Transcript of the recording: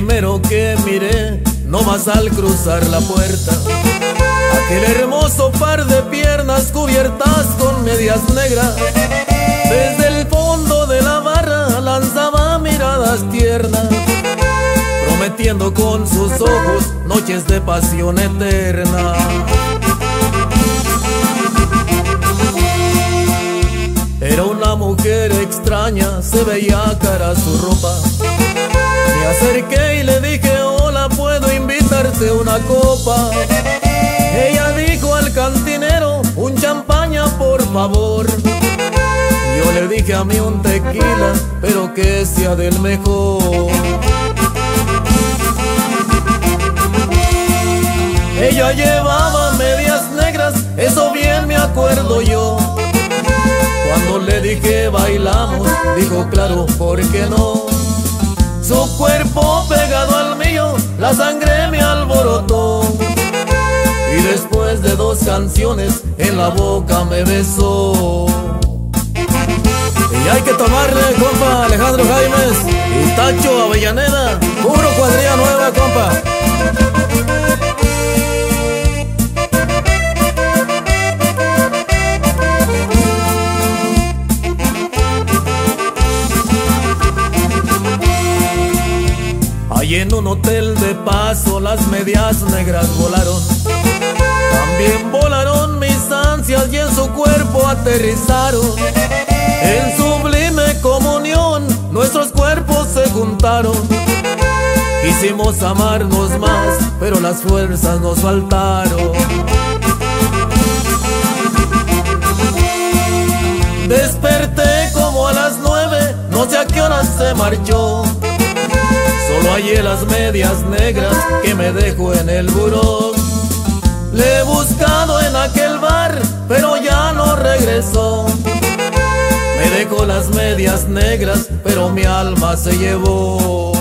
primero que miré, no más al cruzar la puerta, aquel hermoso par de piernas cubiertas con medias negras. Desde el fondo de la barra lanzaba miradas tiernas, prometiendo con sus ojos noches de pasión eterna. Era una mujer extraña, se veía cara su ropa. Me acerqué y le dije: hola, ¿puedo invitarte una copa? Ella dijo al cantinero: un champaña por favor. Yo le dije: a mí un tequila, pero que sea del mejor. Ella llevaba medias negras, eso bien me acuerdo yo. Cuando le dije bailamos, dijo claro, ¿por qué no? Su cuerpo pegado al mío, la sangre me alborotó. Y después de 2 canciones, en la boca me besó. Y hay que tomarle, compa, Alejandro Jaimes y Tacho Avellaneda, puro cuadrilla nueva, compa. Y en un hotel de paso las medias negras volaron. También volaron mis ansias y en su cuerpo aterrizaron. En sublime comunión nuestros cuerpos se juntaron. Quisimos amarnos más, pero las fuerzas nos faltaron. Desperté como a las 9, no sé a qué hora se marchó. Solo hallé las medias negras que me dejó en el buró. Le he buscado en aquel bar, pero ya no regresó. Me dejó las medias negras, pero mi alma se llevó.